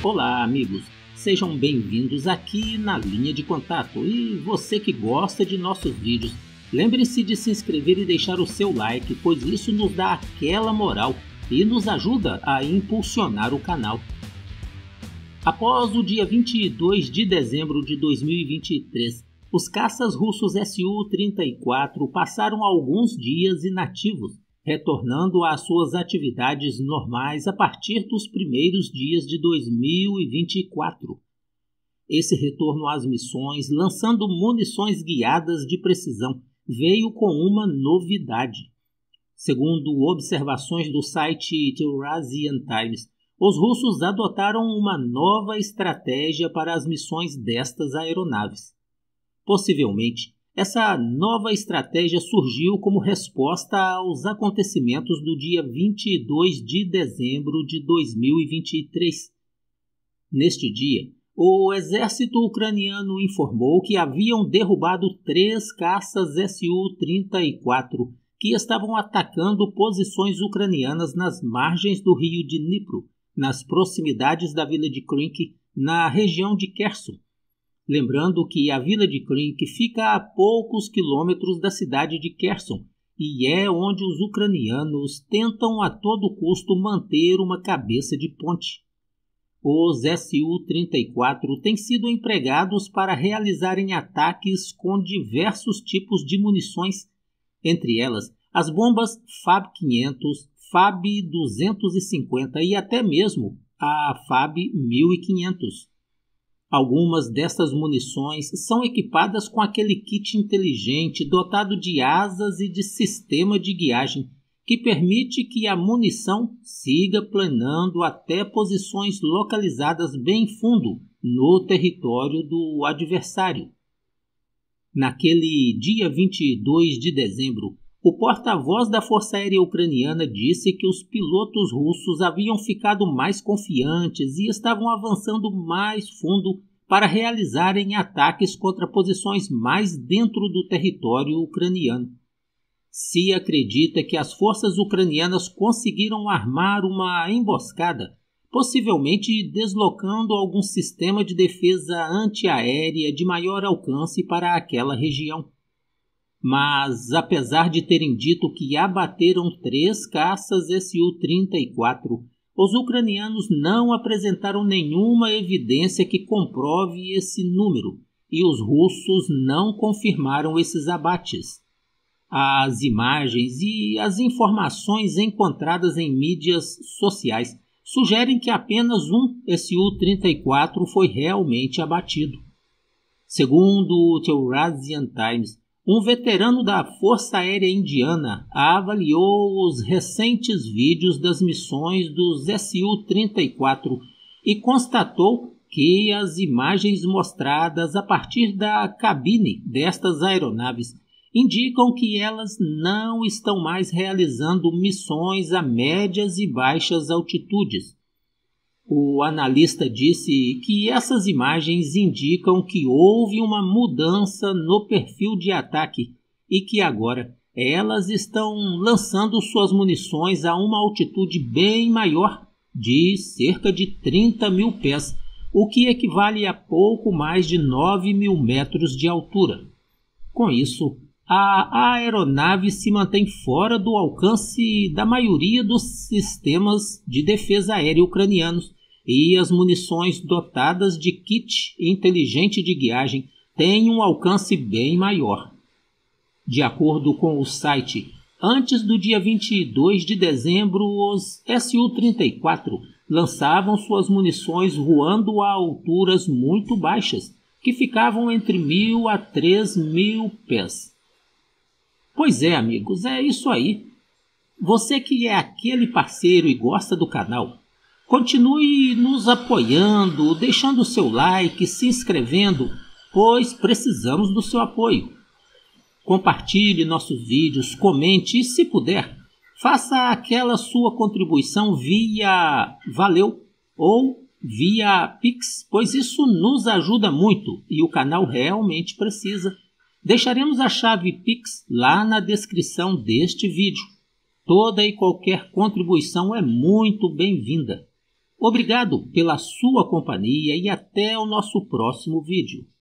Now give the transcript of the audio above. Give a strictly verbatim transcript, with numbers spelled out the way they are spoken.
Olá, amigos! Sejam bem-vindos aqui na linha de contato. E você que gosta de nossos vídeos, lembre-se de se inscrever e deixar o seu like, pois isso nos dá aquela moral e nos ajuda a impulsionar o canal. Após o dia vinte e dois de dezembro de dois mil e vinte e três, os caças russos S U trinta e quatro passaram alguns dias inativos, retornando às suas atividades normais a partir dos primeiros dias de dois mil e vinte e quatro. Esse retorno às missões, lançando munições guiadas de precisão, veio com uma novidade. Segundo observações do site Eurasian Times, os russos adotaram uma nova estratégia para as missões destas aeronaves. Possivelmente, essa nova estratégia surgiu como resposta aos acontecimentos do dia vinte e dois de dezembro de dois mil e vinte e três. Neste dia, o exército ucraniano informou que haviam derrubado três caças S U trinta e quatro que estavam atacando posições ucranianas nas margens do rio Dnipro, nas proximidades da vila de Krynk, na região de Kherson. Lembrando que a vila de Krynk fica a poucos quilômetros da cidade de Kherson e é onde os ucranianos tentam a todo custo manter uma cabeça de ponte. Os S U trinta e quatro têm sido empregados para realizarem ataques com diversos tipos de munições, entre elas as bombas FAB quinhentos, FAB duzentos e cinquenta e até mesmo a FAB mil e quinhentos. Algumas dessas munições são equipadas com aquele kit inteligente dotado de asas e de sistema de guiagem que permite que a munição siga planando até posições localizadas bem fundo no território do adversário. Naquele dia vinte e dois de dezembro, o porta-voz da Força Aérea Ucraniana disse que os pilotos russos haviam ficado mais confiantes e estavam avançando mais fundo para realizarem ataques contra posições mais dentro do território ucraniano. Se acredita que as forças ucranianas conseguiram armar uma emboscada, possivelmente deslocando algum sistema de defesa antiaérea de maior alcance para aquela região. Mas, apesar de terem dito que abateram três caças S U trinta e quatro, os ucranianos não apresentaram nenhuma evidência que comprove esse número, e os russos não confirmaram esses abates. As imagens e as informações encontradas em mídias sociais sugerem que apenas um S U trinta e quatro foi realmente abatido. Segundo o Eurasian Times, um veterano da Força Aérea Indiana avaliou os recentes vídeos das missões dos S U trinta e quatro e constatou que as imagens mostradas a partir da cabine destas aeronaves indicam que elas não estão mais realizando missões a médias e baixas altitudes. O analista disse que essas imagens indicam que houve uma mudança no perfil de ataque e que agora elas estão lançando suas munições a uma altitude bem maior, de cerca de trinta mil pés, o que equivale a pouco mais de nove mil metros de altura. Com isso, a aeronave se mantém fora do alcance da maioria dos sistemas de defesa aérea ucranianos e as munições dotadas de kit inteligente de guiagem têm um alcance bem maior. De acordo com o site, antes do dia vinte e dois de dezembro, os S U trinta e quatro lançavam suas munições voando a alturas muito baixas, que ficavam entre mil a três mil pés. Pois é, amigos, é isso aí. Você que é aquele parceiro e gosta do canal, continue nos apoiando, deixando o seu like, se inscrevendo, pois precisamos do seu apoio. Compartilhe nossos vídeos, comente e, se puder, faça aquela sua contribuição via Valeu ou via Pix, pois isso nos ajuda muito e o canal realmente precisa. Deixaremos a chave Pix lá na descrição deste vídeo. Toda e qualquer contribuição é muito bem-vinda. Obrigado pela sua companhia e até o nosso próximo vídeo.